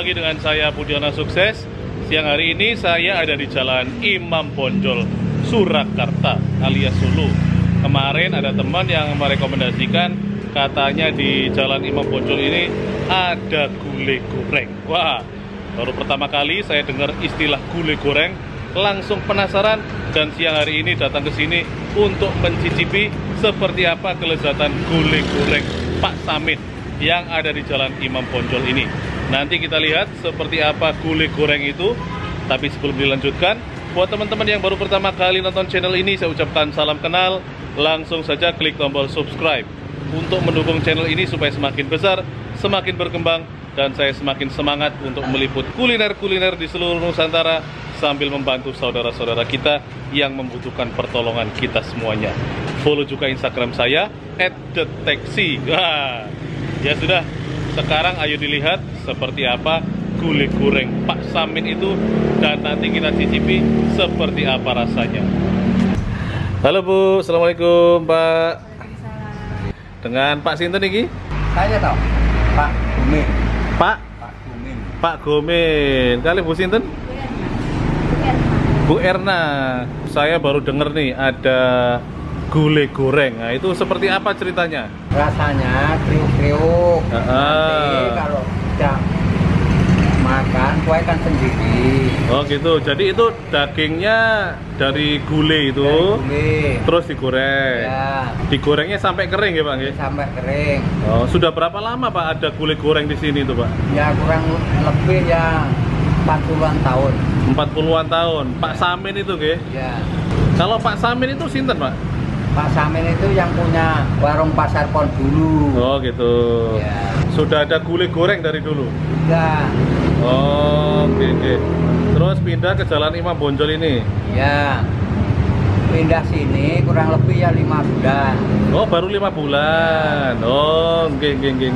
lagi dengan saya Budiono Sukses. Siang hari ini saya ada di Jalan Imam Bonjol, Surakarta alias Solo. Kemarin ada teman yang merekomendasikan, katanya di Jalan Imam Bonjol ini ada gulai goreng. Wah, baru pertama kali saya dengar istilah gulai goreng, langsung penasaran dan siang hari ini datang ke sini untuk mencicipi seperti apa kelezatan gulai goreng Pak Samin yang ada di Jalan Imam Bonjol ini. Nanti kita lihat seperti apa gulai goreng itu. Tapi sebelum dilanjutkan, buat teman-teman yang baru pertama kali nonton channel ini, saya ucapkan salam kenal. Langsung saja klik tombol subscribe untuk mendukung channel ini supaya semakin besar, semakin berkembang, dan saya semakin semangat untuk meliput kuliner-kuliner di seluruh Nusantara sambil membantu saudara-saudara kita yang membutuhkan pertolongan kita semuanya. Follow juga Instagram saya @deteksi. Wah, ya sudah. Sekarang ayo dilihat seperti apa gulai goreng Pak Samin itu, dan nanti kita cicipi seperti apa rasanya. Halo Bu, Assalamualaikum Pak. Dengan Pak Sinten iki? Saya tahu, Pak Gumin. Pak Gumin. Pak Gumin. Kali Bu Sinten? Bu Erna. Saya baru dengar nih ada gulai goreng. Nah, itu seperti apa ceritanya? Rasanya kriuk-kriuk. Nanti kalau tidak makan, kuahkan sendiri. Oh gitu. Jadi itu dagingnya dari gulai itu, gulai. Terus digoreng. Ya. Digorengnya sampai kering ya Pak? Sampai kering. Oh, sudah berapa lama Pak ada gulai goreng di sini itu Pak? Ya kurang lebih ya 40-an tahun. 40-an tahun. Pak Samin itu nggih? Ya. Kalau Pak Samin itu sinten Pak? Pak Samin itu yang punya warung pasar pon dulu. Oh gitu. Ya. Sudah ada gulai goreng dari dulu? Enggak. Oh, oke. Terus pindah ke Jalan Imam Bonjol ini? Ya. Pindah sini kurang lebih ya 5 bulan. Oh, baru 5 bulan. Oh, oke.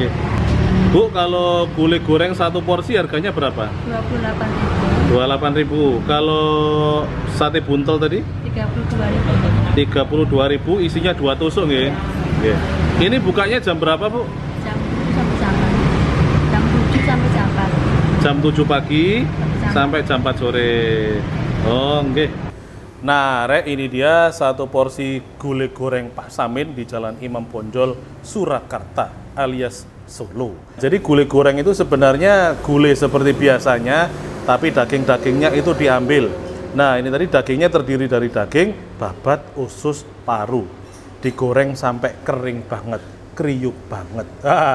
Bu, kalau gulai goreng satu porsi harganya berapa? 28.000. 28.000. Kalau sate buntel tadi? 32.000. 32.000, isinya 2 tusuk nggih. Nggih. Ini bukanya jam berapa, Bu? Jam 7 sampai jam 4. Jam 7 sampai jam 4. Jam 7 pagi sampai jam 4 sore. Oh, nggih. Nah, Rek, ini dia satu porsi gulai goreng Pak Samin di Jalan Imam Bonjol, Surakarta alias Solo. Jadi gulai goreng itu sebenarnya gulai seperti biasanya, tapi daging-dagingnya itu diambil. Nah, ini tadi dagingnya terdiri dari daging, babat, usus, paru. Digoreng sampai kering banget, kriuk banget.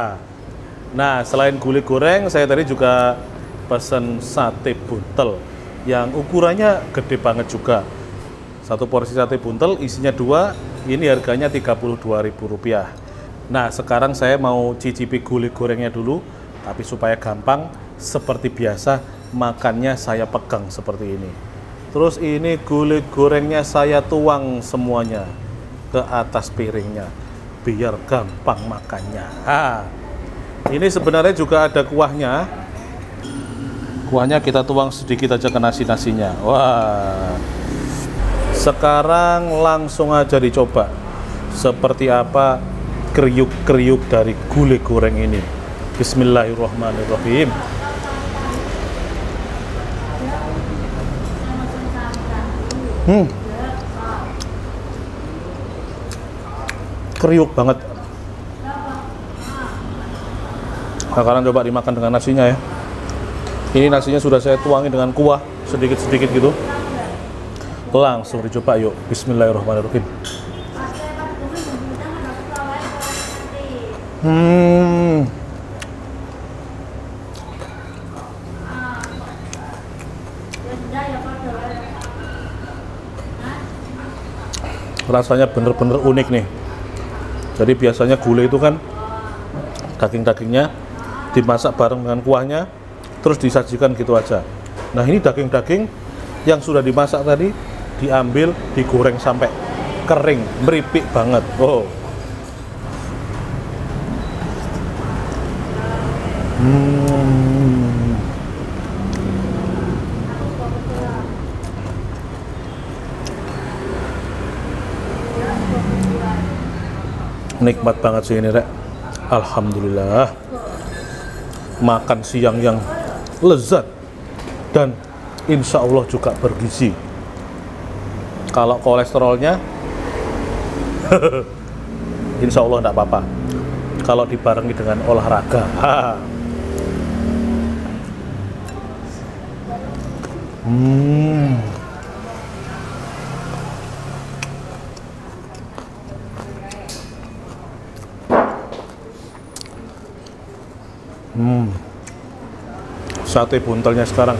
Nah, selain gulai goreng, saya tadi juga pesen sate buntel yang ukurannya gede banget juga. Satu porsi sate buntel isinya 2, ini harganya Rp32.000. Nah, sekarang saya mau cicipi gulai gorengnya dulu, tapi supaya gampang, seperti biasa, makannya saya pegang seperti ini. Terus ini gulai gorengnya saya tuang semuanya ke atas piringnya, biar gampang makannya. Ini sebenarnya juga ada kuahnya. Kuahnya kita tuang sedikit aja ke nasi-nasinya. Wah. Sekarang langsung aja dicoba seperti apa kriuk-kriuk dari gulai goreng ini. Bismillahirrahmanirrahim. Kriuk banget. Sekarang coba dimakan dengan nasinya ya. Ini nasinya sudah saya tuangi dengan kuah sedikit-sedikit gitu. Langsung dicoba yuk. Bismillahirrahmanirrahim. Rasanya bener-bener unik nih. Jadi biasanya gulai itu kan daging-dagingnya dimasak bareng dengan kuahnya, terus disajikan gitu aja. Nah, ini daging-daging yang sudah dimasak tadi diambil, digoreng sampai kering, meripik banget. Oh. Nikmat banget sih ini, Rek. Alhamdulillah. Makan siang yang lezat, dan insya Allah juga bergizi. Kalau kolesterolnya insya Allah enggak apa-apa kalau dibarengi dengan olahraga. Sate buntelnya sekarang.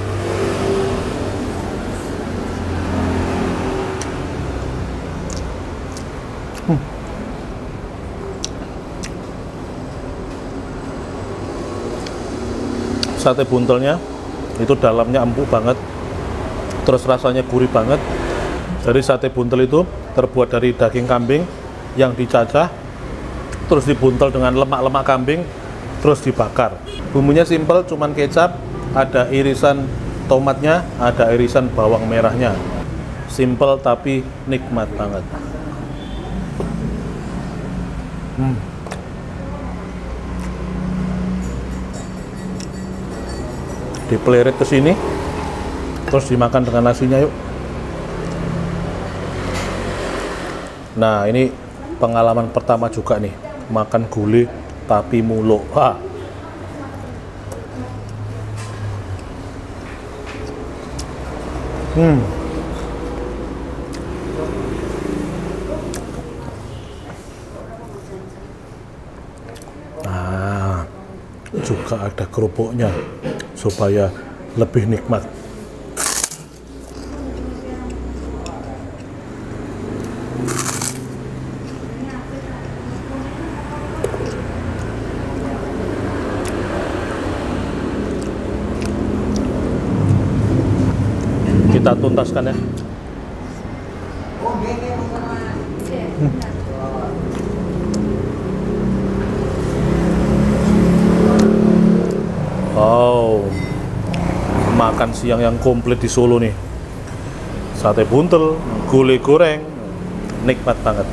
Sate buntelnya itu dalamnya empuk banget, terus rasanya gurih banget. Jadi sate buntel itu terbuat dari daging kambing yang dicacah, terus dibuntel dengan lemak-lemak kambing, terus dibakar. Bumbunya simple, cuman kecap, ada irisan tomatnya, ada irisan bawang merahnya. Simple tapi nikmat banget. Dipelirit ke sini, terus dimakan dengan nasinya yuk. Nah, ini pengalaman pertama juga nih, makan gulai tapi muluk. Nah, juga ada kerupuknya supaya lebih nikmat. Kita tuntaskan ya. Wow, makan siang yang komplit di Solo nih. Sate buntel, gulai goreng, nikmat banget.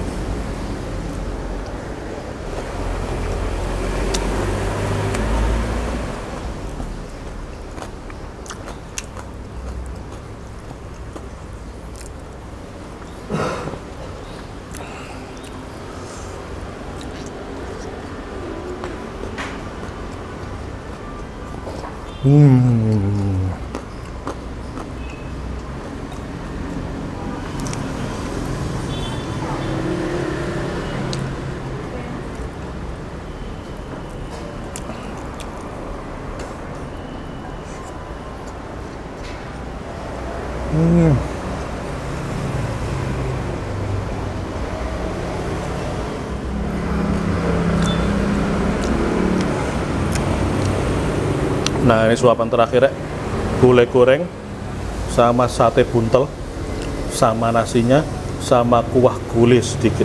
Nah, ini suapan terakhir ya, gulai goreng sama sate buntel sama nasinya sama kuah gulai sedikit.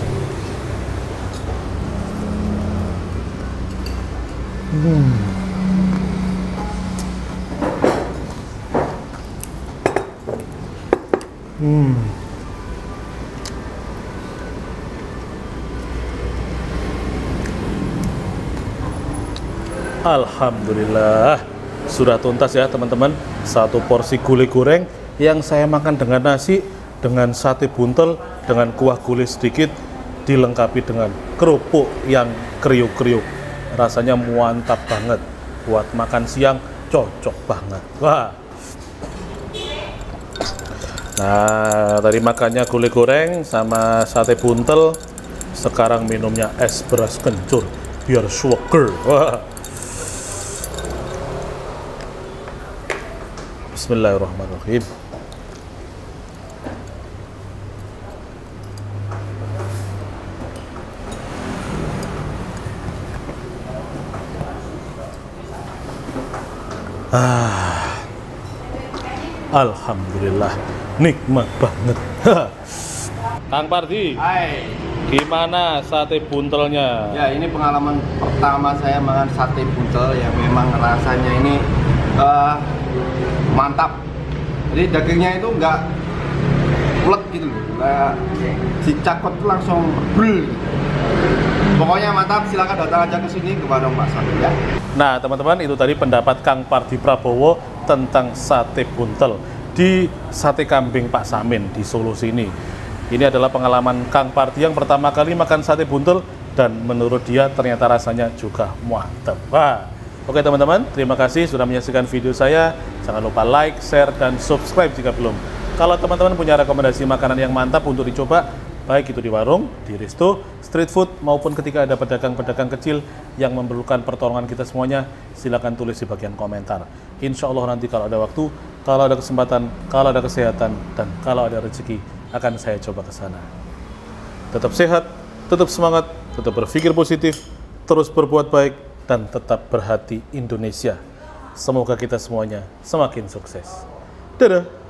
Alhamdulillah, sudah tuntas ya teman-teman. Satu porsi gulai goreng yang saya makan dengan nasi, dengan sate buntel, dengan kuah gulai sedikit, dilengkapi dengan kerupuk yang kriuk-kriuk. Rasanya mantap banget. Buat makan siang cocok banget. Wah. Nah, tadi makannya gulai goreng sama sate buntel. Sekarang minumnya es beras kencur biar seger. Wah. Bismillahirrahmanirrahim. Alhamdulillah, nikmat banget. Kang Pardi, Hai. gimana sate buntelnya? Ya, ini pengalaman pertama saya makan sate buntel yang memang rasanya ini mantap. Jadi dagingnya itu nggak ulet gitu loh, kayak dicakot tuh langsung brul. Pokoknya mantap, silakan datang aja ke sini ke Warung Pak Sate ya. Nah teman-teman, itu tadi pendapat Kang Pardi Prabowo tentang sate buntel di Sate Kambing Pak Samin di Solo sini. Ini adalah pengalaman Kang Pardi yang pertama kali makan sate buntel dan menurut dia ternyata rasanya juga mantap. Wah. Oke teman-teman, terima kasih sudah menyaksikan video saya. Jangan lupa like, share, dan subscribe jika belum. Kalau teman-teman punya rekomendasi makanan yang mantap untuk dicoba, baik itu di warung, di resto, street food, maupun ketika ada pedagang-pedagang kecil yang memerlukan pertolongan kita semuanya, silakan tulis di bagian komentar. Insya Allah nanti kalau ada waktu, kalau ada kesempatan, kalau ada kesehatan, dan kalau ada rezeki, akan saya coba ke sana. Tetap sehat, tetap semangat, tetap berpikir positif, terus berbuat baik, dan tetap berhati Indonesia. Semoga kita semuanya semakin sukses. Dadah!